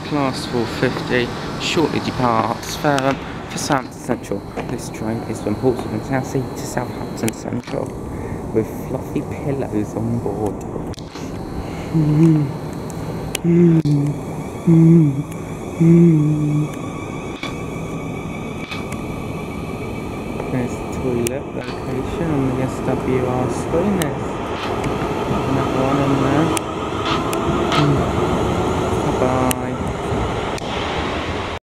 Class 450 shortly departs Fareham for Southampton Central. This train is from Portsmouth and Southsea to Southampton Central with fluffy pillows on board. There's the toilet location on the SWR screen. There's another one in there.